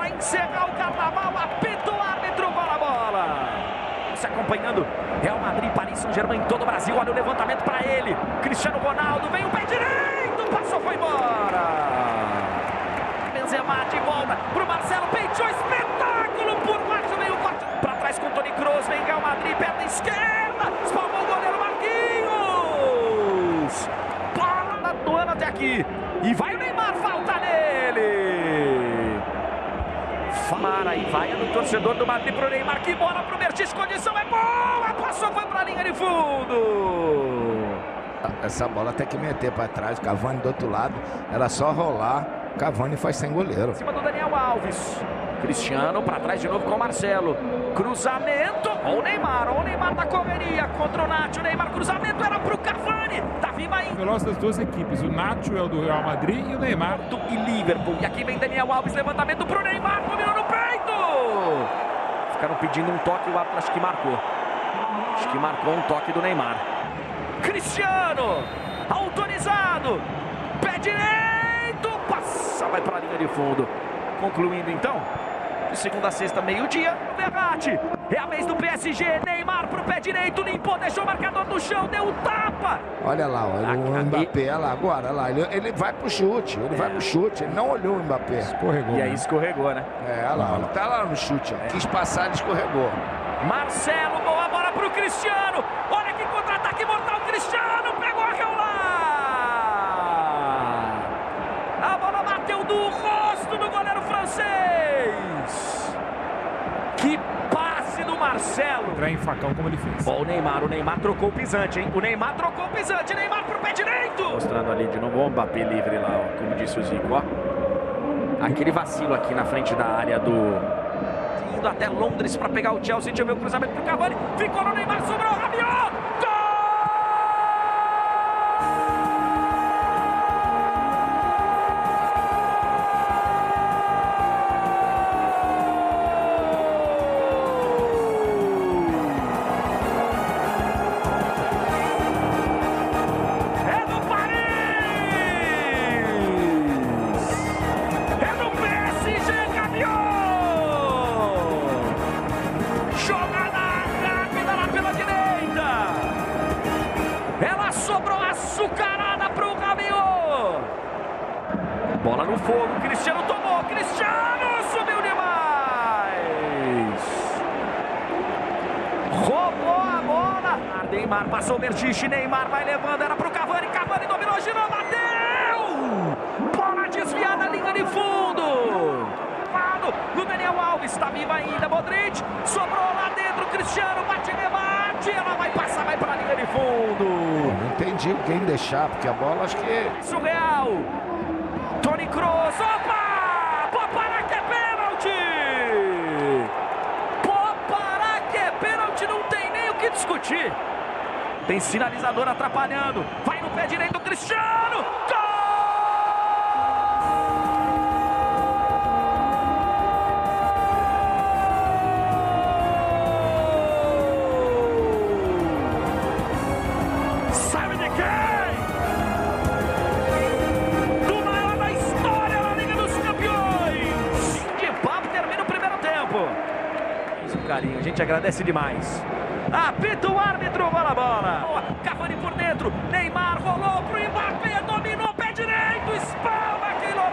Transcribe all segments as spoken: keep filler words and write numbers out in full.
para encerrar o carnaval. Apita o árbitro, bola, bola. Se acompanhando Real Madrid, Paris Saint-Germain em todo o Brasil. Olha o levantamento para ele. Cristiano Ronaldo, vem o pé direito, passou, foi embora. Benzema de volta pro Marcelo, peitou, espetáculo por baixo, veio para trás com Toni Kroos, vem Real Madrid, perna esquerda, espalmou o goleiro Marquinhos. Bola do ano até aqui. E vai o Neymar, falta nele. Mara e vai no torcedor do Madrid pro Neymar, que bola pro Mertens, condição é boa, passou, foi pra linha de fundo. Essa bola tem que meter para trás, Cavani do outro lado, era só rolar, Cavani faz sem goleiro. Em cima do Daniel Alves, Cristiano para trás de novo com o Marcelo, cruzamento, ó o Neymar, ó o Neymar da correria contra o Nacho, o Neymar, cruzamento era pro Cavani, Davi vai em veloz das duas equipes, o Nacho é o do Real Madrid e o Neymar do e Liverpool, e aqui vem Daniel Alves, levantamento pro Neymar, dominou no peito, ficaram pedindo um toque, o árbitro acho que marcou, acho que marcou um toque do Neymar. Cristiano, autorizado, pé direito, passa, vai para a linha de fundo. Concluindo então, de segunda a sexta, meio-dia, Verratti, é a vez do P S G, Neymar pro pé direito, limpou, deixou o marcador no chão, deu um tapa. Olha lá, olha o Mbappé, olha lá, agora, olha lá, ele, ele vai pro chute, ele é. vai pro chute, ele não olhou o Mbappé. Escorregou. E aí escorregou, né? É, olha lá, ele tá lá no chute, ó. É. Quis passar, ele escorregou. Marcelo, boa bola pro Cristiano, olha que contra-ataque mortal, Cristiano pegou aquela lá. A bola bateu do rosto do goleiro francês. Que passe do Marcelo. Entrar em facão como ele fez. Ó, o Neymar, o Neymar trocou o pisante, hein? O Neymar trocou o pisante, Neymar pro pé direito. Mostrando ali de novo o Mbappé livre lá, ó, como disse o Zico, ó. Aquele vacilo aqui na frente da área do... Indo até Londres para pegar o Chelsea, deixa eu ver o cruzamento pro Cavani, ficou no Neymar, sobrou o Rabiot, gol! É do Paris! É do P S G, Rabiot! Jogada rápida lá pela direita. Ela sobrou açucarada pro Rabiot. Bola no fogo, Cristiano tomou, Cristiano subiu demais. Roubou a bola. Neymar passou o Mertens, Neymar vai levando, era pro Cavani, Cavani dominou, girou, bateu. Bola desviada, linha de fundo. No Daniel Alves, está viva ainda, Modric, sobrou lá dentro, Cristiano, bate, rebate, ela vai passar, vai para a linha de fundo. Não entendi quem deixar, porque a bola acho que... Surreal, Toni Kroos, opa, Popará que é pênalti, Popará que é pênalti, não tem nem o que discutir. Tem sinalizador atrapalhando, vai no pé direito, Cristiano, gol! Carinho, a gente agradece demais. Apita o árbitro, bola, bola. Cavani por dentro, Neymar rolou pro Mbappé, dominou, pé direito, espalma Keylor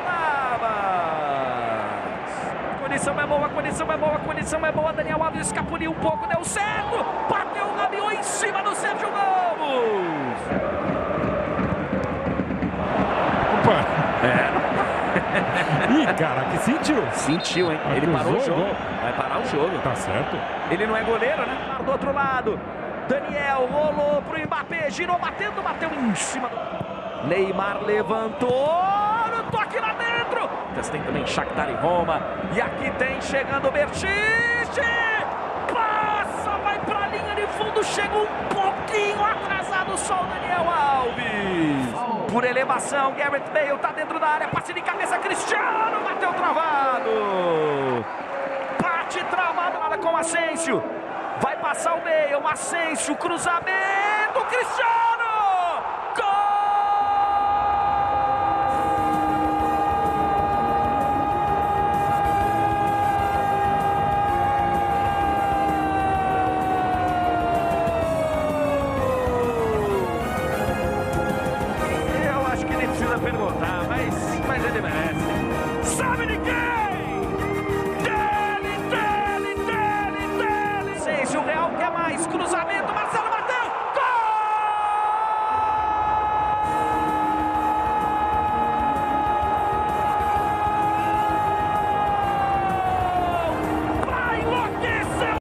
Navas. Condição é boa, condição é boa, condição é boa. Daniel Alves escapuliu um pouco, deu certo. Bateu o Rabiot em cima do Sérgio Ramos. Opa! É. Ih, cara, que sentiu. Sentiu, hein? Ele parou o jogo. Vai parar o jogo. Tá certo. Ele não é goleiro, né? Do outro lado. Daniel rolou pro Mbappé, girou, batendo, bateu em cima do... Neymar levantou, no toque lá dentro. Tem também Shakhtar e Roma. E aqui tem chegando o Mertens. Passa, vai pra linha de fundo, chega um pouquinho atrasado só o Daniel Alves. Por elevação, Gareth Bale tá dentro da área, passe de cabeça, Cristiano, bateu travado. Bate travado, nada com o Asensio. Vai passar o Bale, o Asensio, cruzamento, Cristiano!